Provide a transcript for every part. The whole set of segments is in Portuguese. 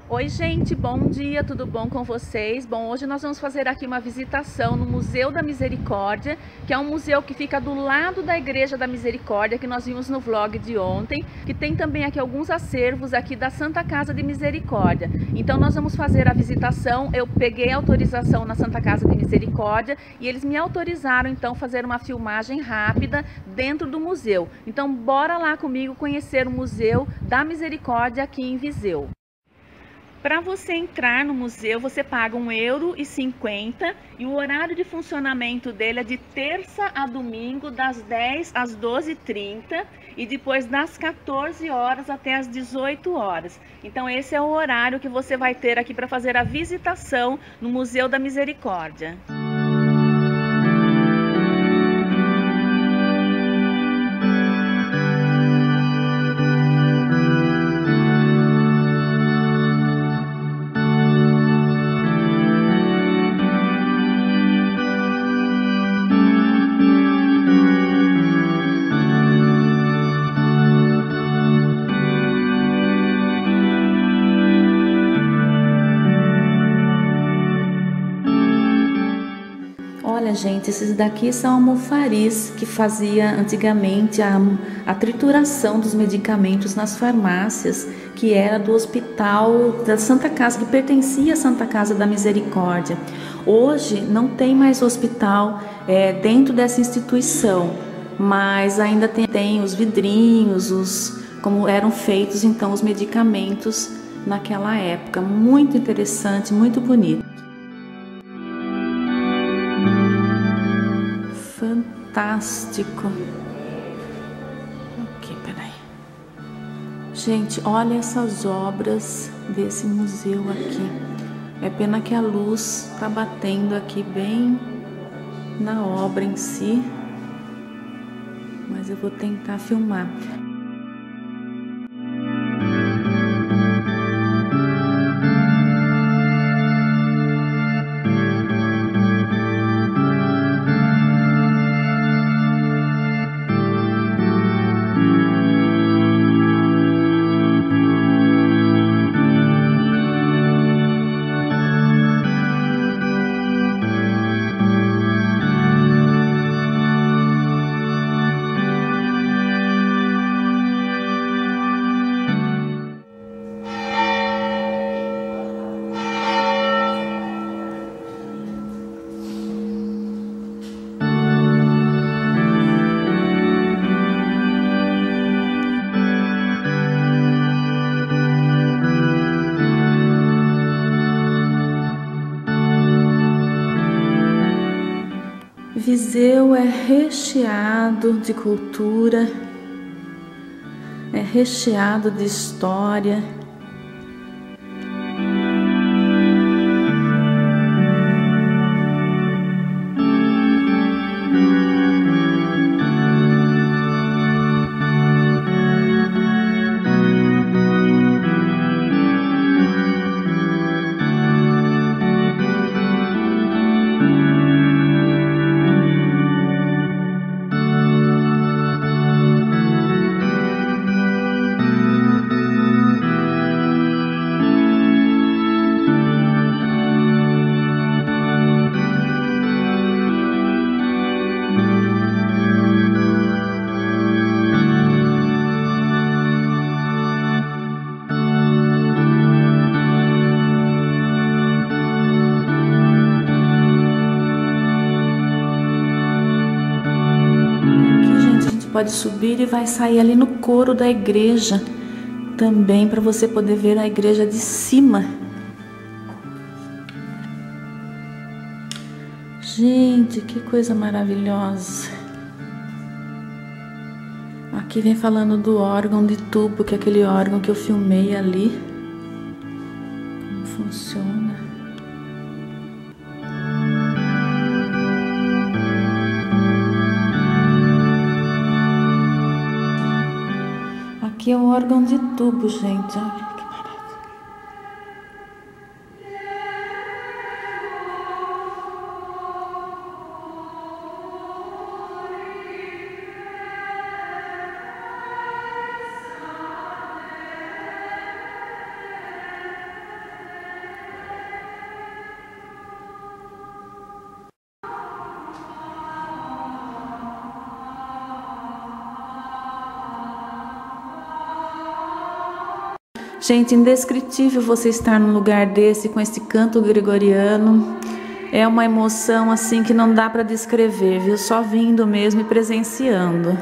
Oi, gente, bom dia, tudo bom com vocês? Bom, hoje nós vamos fazer aqui uma visitação no Museu da Misericórdia, que é um museu que fica do lado da Igreja da Misericórdia, que nós vimos no vlog de ontem, que tem também aqui alguns acervos aqui da Santa Casa de Misericórdia. Então nós vamos fazer a visitação, eu peguei autorização na Santa Casa de Misericórdia e eles me autorizaram então fazer uma filmagem rápida dentro do museu. Então bora lá comigo conhecer o Museu da Misericórdia aqui em Viseu. Para você entrar no museu, você paga €1,50 e o horário de funcionamento dele é de terça a domingo, das 10 às 12h30 e depois das 14 horas até as 18 horas. Então esse é o horário que você vai ter aqui para fazer a visitação no Museu da Misericórdia. Olha, gente, esses daqui são almofaris que fazia antigamente a trituração dos medicamentos nas farmácias, que era do Hospital da Santa Casa, que pertencia à Santa Casa da Misericórdia. Hoje não tem mais hospital dentro dessa instituição, mas ainda tem os vidrinhos, como eram feitos então os medicamentos naquela época. Muito interessante, muito bonito. Fantástico. Ok, peraí. Gente, olha essas obras desse museu aqui. É pena que a luz tá batendo aqui bem na obra em si, mas eu vou tentar filmar. Viseu é recheado de cultura, é recheado de história. Pode subir e vai sair ali no coro da igreja também, para você poder ver a igreja de cima. Gente, que coisa maravilhosa. Aqui vem falando do órgão de tubo, que é aquele órgão que eu filmei ali. Como funciona. Aqui é um órgão de tubo, gente. Olha que maravilha. Gente, indescritível você estar num lugar desse com esse canto gregoriano. É uma emoção assim que não dá para descrever, viu? Só vindo mesmo e presenciando.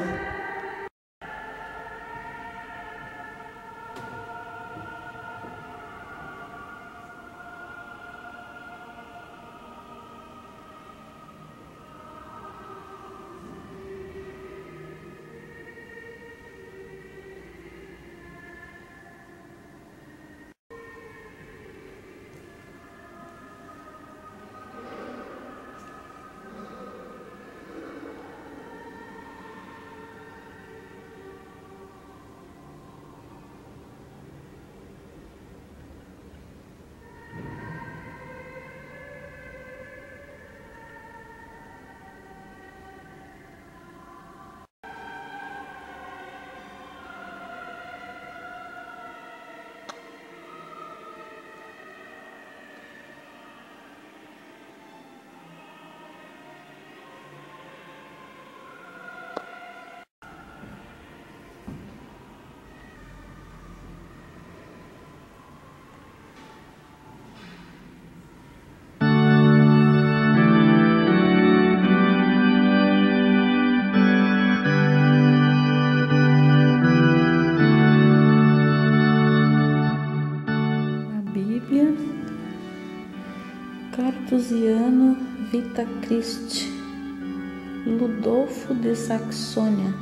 Cartusiano Vita Christi, Ludolfo de Saxônia.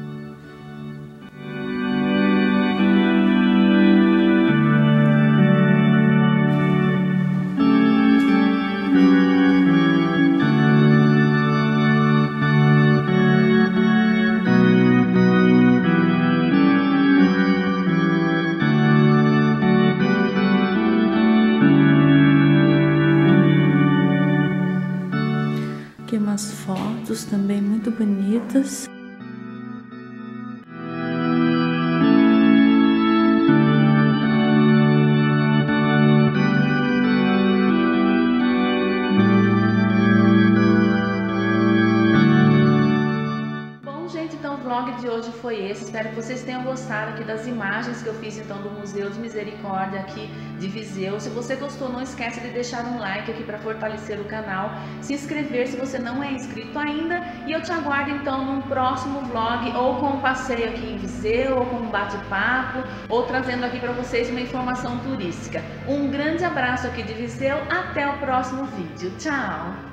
Aqui umas fotos também muito bonitas. Então o vlog de hoje foi esse, espero que vocês tenham gostado aqui das imagens que eu fiz então do Museu de Misericórdia aqui de Viseu. Se você gostou, não esquece de deixar um like aqui para fortalecer o canal, se inscrever se você não é inscrito ainda, e eu te aguardo então num próximo vlog, ou com um passeio aqui em Viseu, ou com um bate-papo, ou trazendo aqui para vocês uma informação turística. Um grande abraço aqui de Viseu, até o próximo vídeo, tchau!